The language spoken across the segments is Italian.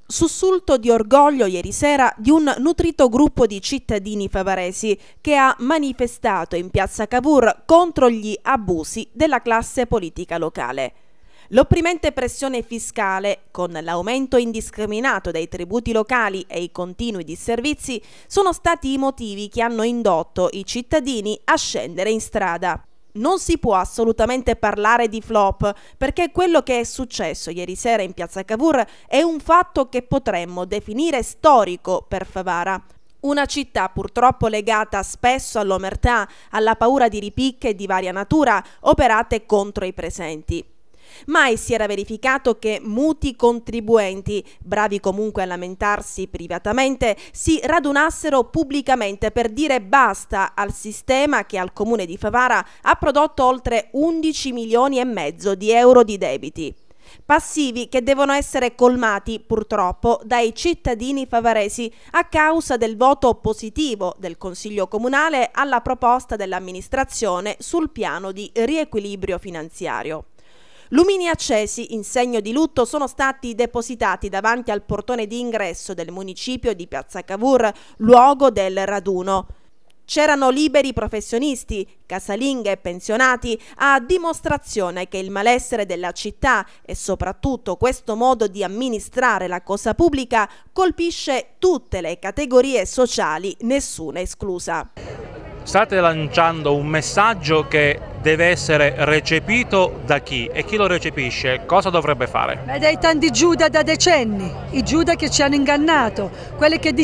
Sussulto di orgoglio ieri sera di un nutrito gruppo di cittadini favaresi che ha manifestato in piazza Cavour contro gli abusi della classe politica locale. L'opprimente pressione fiscale, con l'aumento indiscriminato dei tributi locali e i continui disservizi, sono stati i motivi che hanno indotto i cittadini a scendere in strada. Non si può assolutamente parlare di flop, perché quello che è successo ieri sera in piazza Cavour è un fatto che potremmo definire storico per Favara. Una città purtroppo legata spesso all'omertà, alla paura di ripicche di varia natura operate contro i presenti. Mai si era verificato che muti contribuenti, bravi comunque a lamentarsi privatamente, si radunassero pubblicamente per dire basta al sistema che al comune di Favara ha prodotto oltre 11 milioni e mezzo di euro di debiti. Passivi che devono essere colmati purtroppo dai cittadini favaresi a causa del voto positivo del Consiglio Comunale alla proposta dell'amministrazione sul piano di riequilibrio finanziario. Lumini accesi in segno di lutto sono stati depositati davanti al portone di ingresso del municipio di piazza Cavour, luogo del raduno. C'erano liberi professionisti, casalinghe e pensionati, a dimostrazione che il malessere della città e soprattutto questo modo di amministrare la cosa pubblica colpisce tutte le categorie sociali, nessuna esclusa. State lanciando un messaggio che deve essere recepito da chi? E chi lo recepisce cosa dovrebbe fare? Dai tanti Giuda da decenni, i Giuda che ci hanno ingannato, quelli che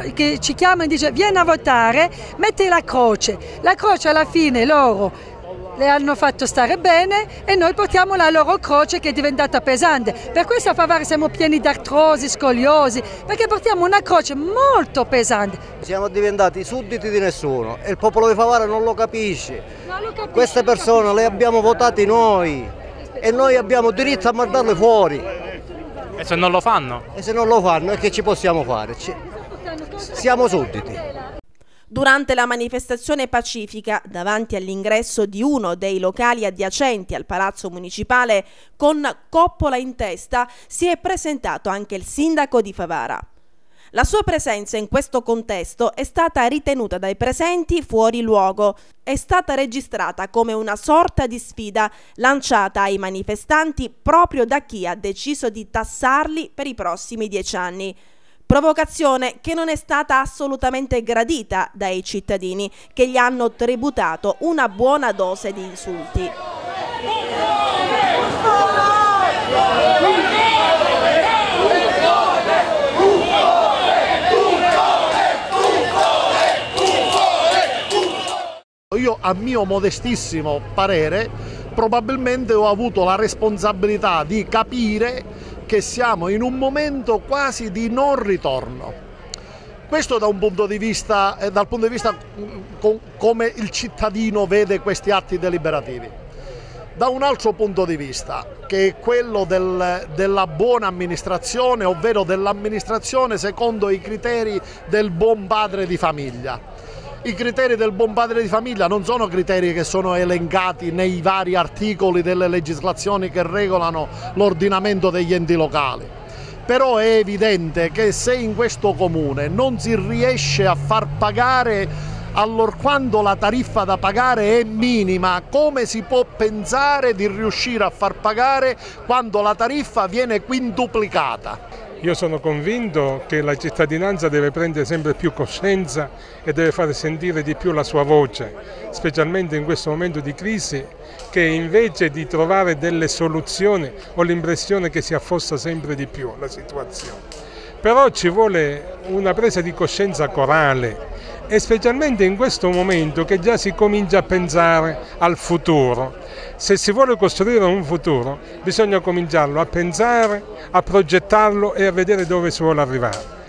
ci chiamano e dicono vieni a votare, metti la croce alla fine loro le hanno fatto stare bene e noi portiamo la loro croce che è diventata pesante. Per questo a Favara siamo pieni di artrosi, scoliosi, perché portiamo una croce molto pesante. Siamo diventati sudditi di nessuno e il popolo di Favara non lo capisce. Queste persone le abbiamo votate noi e noi abbiamo diritto a mandarle fuori. E se non lo fanno? E se non lo fanno, che ci possiamo fare? Siamo sudditi. Durante la manifestazione pacifica davanti all'ingresso di uno dei locali adiacenti al Palazzo Municipale, con coppola in testa, si è presentato anche il sindaco di Favara. La sua presenza in questo contesto è stata ritenuta dai presenti fuori luogo. È stata registrata come una sorta di sfida lanciata ai manifestanti proprio da chi ha deciso di tassarli per i prossimi 10 anni. Provocazione che non è stata assolutamente gradita dai cittadini, che gli hanno tributato una buona dose di insulti. Io, a mio modestissimo parere, probabilmente ho avuto la responsabilità di capire che siamo in un momento quasi di non ritorno. Questo dal punto di vista come il cittadino vede questi atti deliberativi. Da un altro punto di vista, che è quello della buona amministrazione, ovvero dell'amministrazione secondo i criteri del buon padre di famiglia. I criteri del buon padre di famiglia non sono criteri che sono elencati nei vari articoli delle legislazioni che regolano l'ordinamento degli enti locali. Però è evidente che se in questo comune non si riesce a far pagare allorquando la tariffa da pagare è minima, come si può pensare di riuscire a far pagare quando la tariffa viene quintuplicata? Io sono convinto che la cittadinanza deve prendere sempre più coscienza e deve fare sentire di più la sua voce, specialmente in questo momento di crisi, che invece di trovare delle soluzioni ho l'impressione che si affossa sempre di più la situazione. Però ci vuole una presa di coscienza corale e specialmente in questo momento che già si comincia a pensare al futuro. Se si vuole costruire un futuro bisogna cominciarlo a pensare, a progettarlo e a vedere dove si vuole arrivare.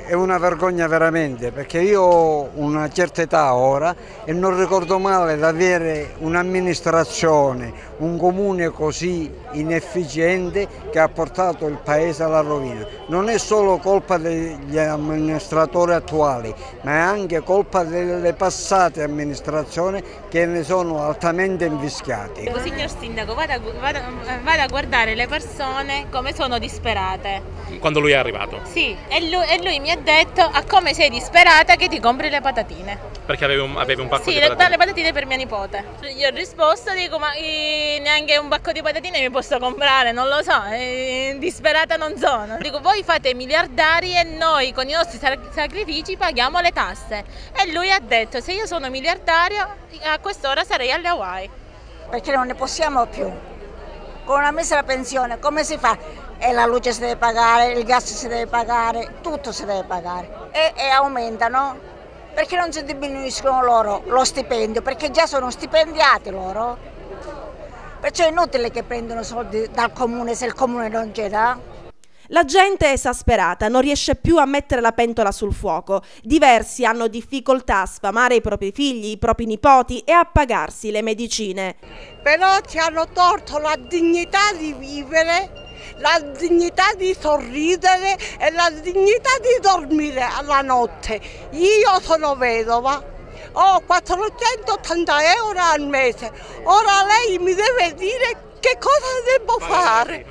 è una vergogna veramente, perché io ho una certa età ora e non ricordo male di avere un'amministrazione, un comune così inefficiente che ha portato il paese alla rovina. Non è solo colpa degli amministratori attuali, ma è anche colpa delle passate amministrazioni che ne sono altamente invischiate. Signor Sindaco, vada a guardare le persone come sono disperate. Quando lui è arrivato? Sì, e lui mi ha detto: a come sei disperata che ti compri le patatine. Perché avevi un pacco di patatine? Sì, le patatine per mia nipote. Gli ho risposto, dico: ma neanche un pacco di patatine mi posso comprare, non lo so, disperata non sono. Dico: voi fate miliardari e noi con i nostri sacrifici paghiamo le tasse. E lui ha detto: se io sono miliardario a quest'ora sarei alle Hawaii. Perché non ne possiamo più. Con una misera pensione come si fa? E la luce si deve pagare, il gas si deve pagare, tutto si deve pagare. E aumentano. Perché non si diminuiscono loro lo stipendio? Perché già sono stipendiati loro. Perciò è inutile che prendono soldi dal comune se il comune non ce l'ha. La gente è esasperata, non riesce più a mettere la pentola sul fuoco. Diversi hanno difficoltà a sfamare i propri figli, i propri nipoti e a pagarsi le medicine. Però ci hanno tolto la dignità di vivere, la dignità di sorridere e la dignità di dormire alla notte. Io sono vedova, ho 480 euro al mese, ora lei mi deve dire che cosa devo fare.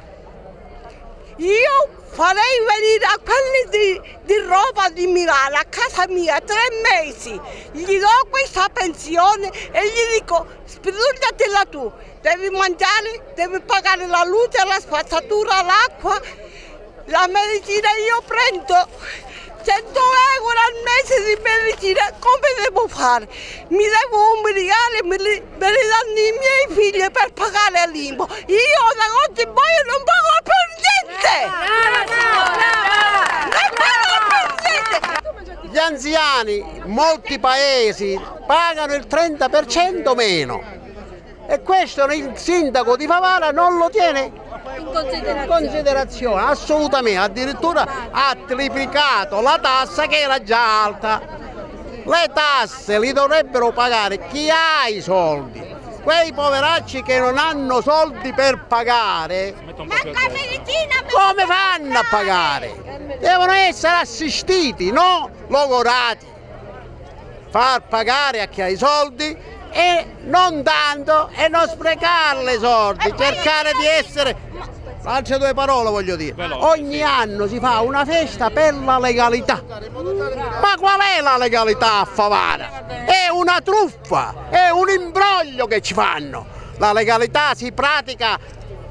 Io farei venire a quelli di roba di Milano a casa mia 3 mesi, gli do questa pensione e gli dico: sbrigliatela tu, devi mangiare, devi pagare la luce, la spazzatura, l'acqua, la medicina. Io prendo 100 euro al mese di medicina, come devo fare? Mi devo umiliare, me li danno i miei figli per pagare l'IMU. Io da oggi in poi non pago per niente! Gli anziani, molti paesi, pagano il 30% meno. E questo il sindaco di Favara non lo tiene in considerazione, assolutamente, addirittura ha triplicato la tassa che era già alta. Le tasse li dovrebbero pagare chi ha i soldi, quei poveracci che non hanno soldi per pagare, come fanno a pagare? Devono essere assistiti, no logorati, far pagare a chi ha i soldi e non tanto e non sprecare i soldi, cercare di essere, altre 2 parole voglio dire, ogni anno si fa una festa per la legalità. Ma qual è la legalità a Favara? È una truffa, è un imbroglio che ci fanno. La legalità si pratica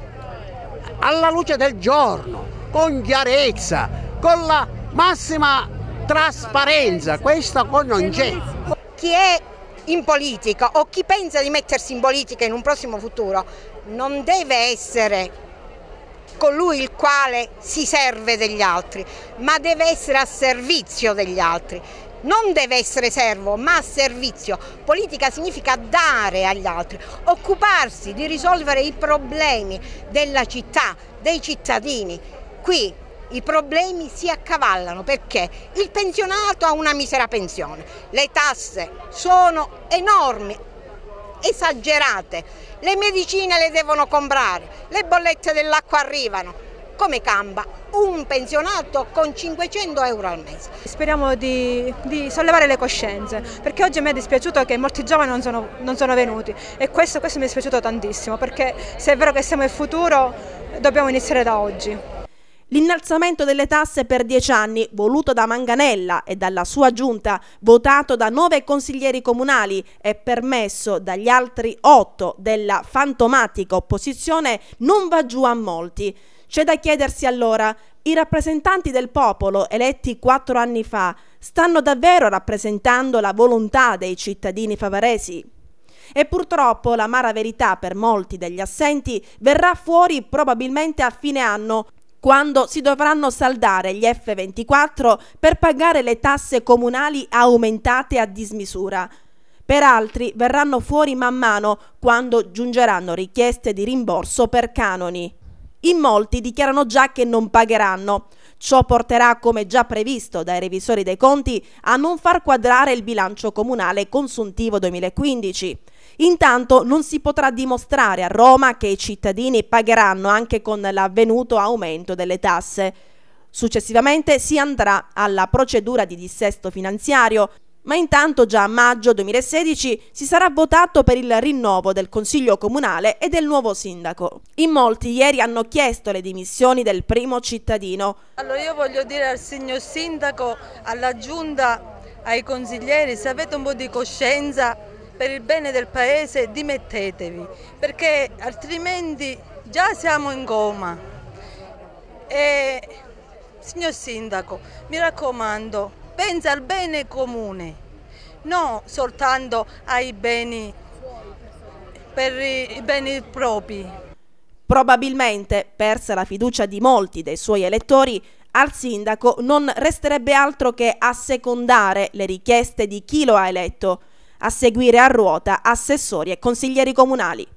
alla luce del giorno, con chiarezza, con la massima trasparenza, questa poi non c'è. Chi è in politica o chi pensa di mettersi in politica in un prossimo futuro non deve essere colui il quale si serve degli altri, ma deve essere a servizio degli altri. Non deve essere servo, ma a servizio. Politica significa dare agli altri, occuparsi di risolvere i problemi della città, dei cittadini. Qui i problemi si accavallano perché il pensionato ha una misera pensione, le tasse sono enormi, esagerate, le medicine le devono comprare, le bollette dell'acqua arrivano. Come cambia un pensionato con 500 euro al mese? Speriamo di sollevare le coscienze, perché oggi mi è dispiaciuto che molti giovani non sono venuti e questo mi è dispiaciuto tantissimo, perché se è vero che siamo il futuro dobbiamo iniziare da oggi. L'innalzamento delle tasse per 10 anni, voluto da Manganella e dalla sua giunta, votato da 9 consiglieri comunali e permesso dagli altri 8 della fantomatica opposizione, non va giù a molti. C'è da chiedersi allora, i rappresentanti del popolo eletti 4 anni fa stanno davvero rappresentando la volontà dei cittadini favaresi? E purtroppo l'amara verità per molti degli assenti verrà fuori probabilmente a fine anno, quando si dovranno saldare gli F24 per pagare le tasse comunali aumentate a dismisura. Per altri verranno fuori man mano quando giungeranno richieste di rimborso per canoni. In molti dichiarano già che non pagheranno. Ciò porterà, come già previsto dai revisori dei conti, a non far quadrare il bilancio comunale consuntivo 2015. Intanto non si potrà dimostrare a Roma che i cittadini pagheranno anche con l'avvenuto aumento delle tasse. Successivamente si andrà alla procedura di dissesto finanziario, ma intanto già a maggio 2016 si sarà votato per il rinnovo del Consiglio Comunale e del nuovo sindaco. In molti ieri hanno chiesto le dimissioni del primo cittadino. Allora io voglio dire al signor sindaco, alla giunta, ai consiglieri, se avete un po' di coscienza per il bene del paese dimettetevi, perché altrimenti già siamo in coma. E signor sindaco, mi raccomando, pensa al bene comune, non soltanto ai beni per i beni propri. Probabilmente, persa la fiducia di molti dei suoi elettori, al sindaco non resterebbe altro che assecondare le richieste di chi lo ha eletto, a seguire a ruota assessori e consiglieri comunali.